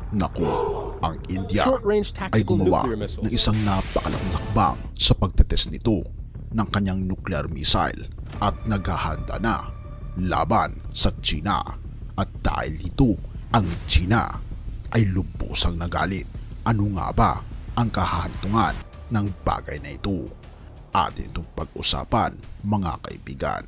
Naku, ang India Short-range ay tactical gumawa nuclear ng missiles. isang napakalaking hakbang sa pagtetest nito ng kanyang nuclear missile at naghahanda na laban sa China. At dahil dito, ang China ay lubusang nagalit. Ano nga ba ang kahahantungan ng bagay na ito? Atin itong pag-usapan, mga kaibigan.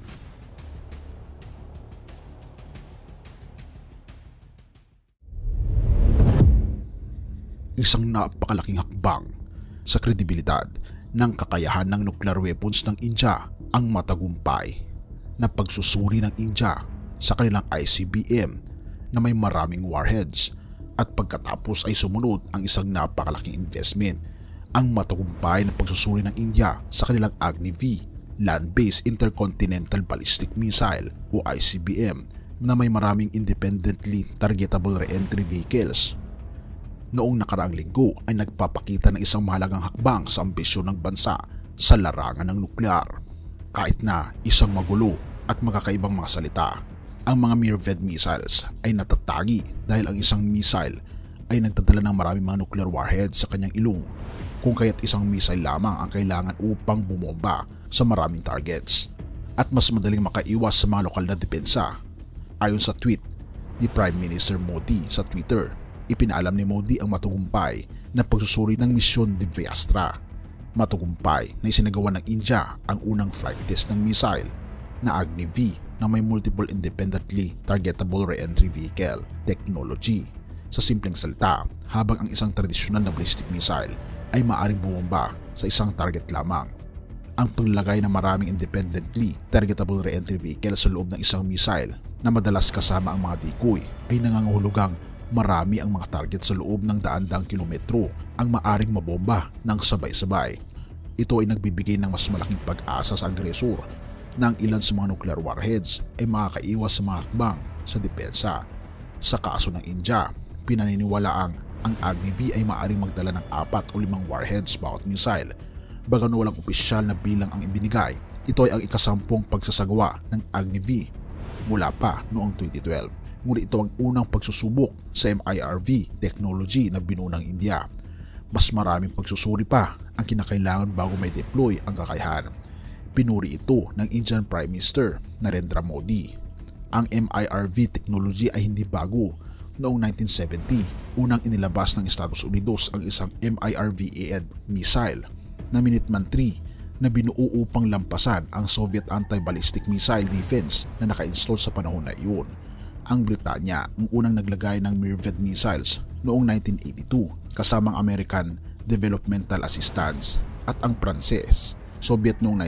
Isang napakalaking hakbang sa kredibilidad ng kakayahan ng nuclear weapons ng India ang matagumpay na pagsusuri ng India sa kanilang ICBM na may maraming warheads, at pagkatapos ay sumunod ang isang napakalaking investment, ang matagumpay na pagsusuri ng India sa kanilang Agni-V Land-Based Intercontinental Ballistic Missile o ICBM na may maraming independently targetable re-entry vehicles. Noong nakaraang linggo ay nagpapakita ng isang mahalagang hakbang sa ambisyon ng bansa sa larangan ng nuklear. Kahit na isang magulo at magkakaibang mga salita, ang mga Mirved missiles ay natatagi dahil ang isang missile ay nagdadala ng maraming mga nuclear warheads sa kanyang ilong, kung kaya't isang missile lamang ang kailangan upang bumomba sa maraming targets at mas madaling makaiwas sa mga lokal na depensa. Ayon sa tweet ni Prime Minister Modi sa Twitter, ipinaalam ni Modi ang matagumpay na pagsusuri ng misyon de Vyastra. Matagumpay na isinagawa ng India ang unang flight test ng missile na Agni-V na may multiple independently targetable re-entry vehicle technology. Sa simpleng salita, habang ang isang tradisyonal na ballistic missile ay maaaring bumomba sa isang target lamang, ang paglagay ng maraming independently targetable re-entry vehicle sa loob ng isang missile na madalas kasama ang mga decoy ay nangangahulugang marami ang mga target sa loob ng daan-daang kilometro ang maaring mabomba ng sabay-sabay. Ito ay nagbibigay ng mas malaking pag-asa sa agresor na ang ilan sa mga nuclear warheads ay makakaiwas sa mga hakbang sa depensa. Sa kaso ng India, pinaniniwalaang ang Agni-V ay maaaring magdala ng 4 o 5 warheads bawat missile. Bagaman walang opisyal na bilang ang ibinigay, ito ay ang ikasampung pagsasagawa ng Agni-V mula pa noong 2012. Ngunit ito ang unang pagsusubok sa MIRV technology na binuo ng India. Mas maraming pagsusuri pa ang kinakailangan bago may deploy ang kakayahan. Pinuri ito ng Indian Prime Minister Narendra Modi. Ang MIRV technology ay hindi bago. Noong 1970, unang inilabas ng Estados Unidos ang isang MIRV-AED missile na Minuteman III na binuo upang lampasan ang Soviet anti-ballistic missile defense na naka-install sa panahon na iyon. Ang Britanya ang unang naglagay ng Mirved missiles noong 1982 kasamang American Developmental Assistance, at ang Pranses, Soviet noong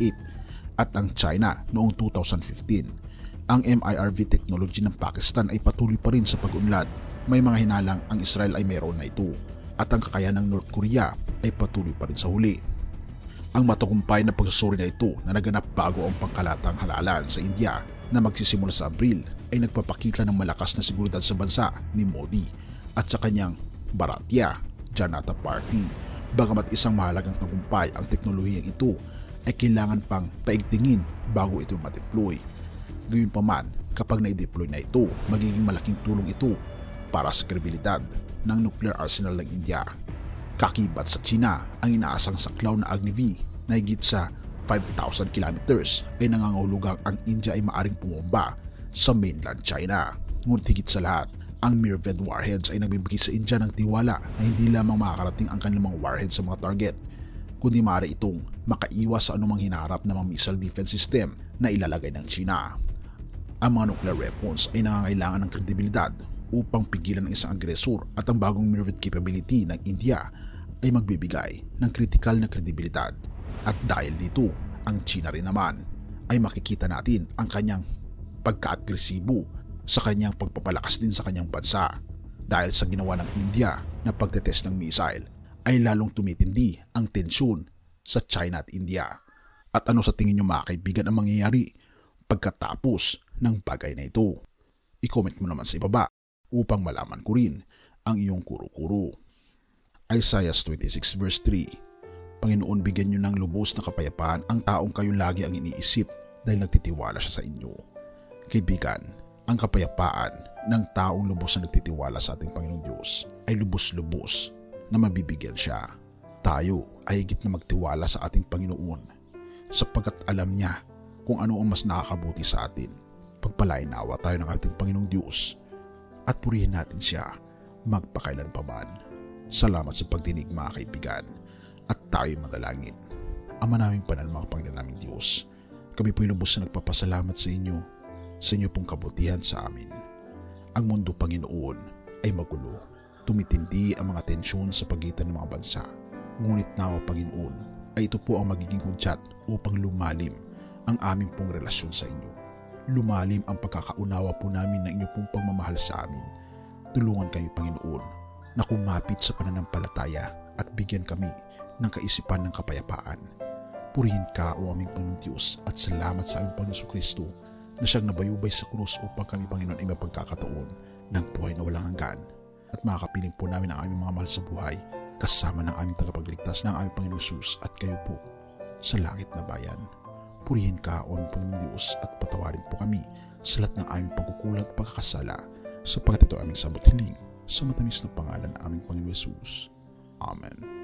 1988 at ang China noong 2015. Ang MIRV technology ng Pakistan ay patuloy pa rin sa pag-unlad. May mga hinalang ang Israel ay mayroon na ito at ang kakayahan ng North Korea ay patuloy pa rin sa huli. Ang matagumpay na pagsusuri na ito na naganap bago ang pangkalatang halalan sa India na magsisimula sa Abril ay nagpapakita ng malakas na seguridad sa bansa ni Modi at sa kanyang Bharatiya Janata Party. Bagamat isang mahalagang tagumpay ang teknolohiyang ito, ay kailangan pang paigtingin bago ito ma-deploy. Gayunpaman, kapag na-deploy na ito, magiging malaking tulong ito para sa kredibilidad ng nuclear arsenal ng India. Kakibat sa China, ang inaasang saklaw na Agni-V na higit sa 5,000 kilometers ay nangangahulugang ang India ay maaring pumomba sa mainland China. Ngunit higit sa lahat, ang Mirved warheads ay nagbibigay sa India ng tiwala na hindi lamang makakarating ang kanilang mga warheads sa mga target, kundi maaari itong makaiwas sa anumang hinaharap na mga missile defense system na ilalagay ng China. Ang mga nuclear weapons ay nangangailangan ng kredibilidad upang pigilan ng isang agresor, at ang bagong Mirved capability ng India ay magbibigay ng critical na kredibilidad. At dahil dito, ang China rin naman ay makikita natin ang kanyang pagka-agresibo sa kanyang pagpapalakas din sa kanyang bansa. Dahil sa ginawa ng India na pagtetest ng missile, ay lalong tumitindi ang tensyon sa China at India. At ano sa tingin nyo mga kaibigan ang mangyayari pagkatapos ng bagay na ito? I-comment mo naman sa ibaba upang malaman ko rin ang iyong kuro-kuro. Isaiah 26 verse 3, Panginoon, bigyan nyo ng lubos na kapayapaan ang taong kayo lagi ang iniisip dahil nagtitiwala siya sa inyo. Kaibigan, Ang kapayapaan ng taong lubos na nagtitiwala sa ating Panginoong Diyos ay lubos-lubos na mabibigyan siya. Tayo ay higit na magtiwala sa ating Panginoon sapagkat alam niya kung ano ang mas nakakabuti sa atin. Pagpalain nawa tayo ng ating Panginoong Diyos at purihin natin siya magpakailanpaman. Salamat sa pagdinig mga kaibigan at tayo manalangin. Ama naming banal mga Panginoon naming Diyos, kami po'y lubos na nagpapasalamat sa inyo pong kabutihan sa amin. Ang mundo Panginoon ay magulo, tumitindi ang mga tensyon sa pagitan ng mga bansa. Ngunit nawa Panginoon ay ito po ang magiging hudyat upang lumalim ang aming pong relasyon sa inyo. Lumalim ang pagkakaunawa po namin ng inyo pong pagmamahal sa amin. Tulungan kayo Panginoon na kumapit sa pananampalataya at bigyan kami ng kaisipan ng kapayapaan. Purihin ka o aming Panginoon Diyos at salamat sa aming Panginoon Kristo na siyang nabayubay sa krus upang kami Panginoon ay mapagkakataon ng buhay na walang hanggan. At makakapiling po namin ang aming mga mahal sa buhay kasama ng aming tagapagligtas ng aming Panginoon Jesus at kayo po sa langit na bayan. Purihin ka o aming Panginoon Diyos at patawarin po kami sa lahat ng aming pagkukulang at pagkakasala sapagkat ito aming sabot hiling sa matamis na pangalan ng aming Panginoon Jesus. Amen.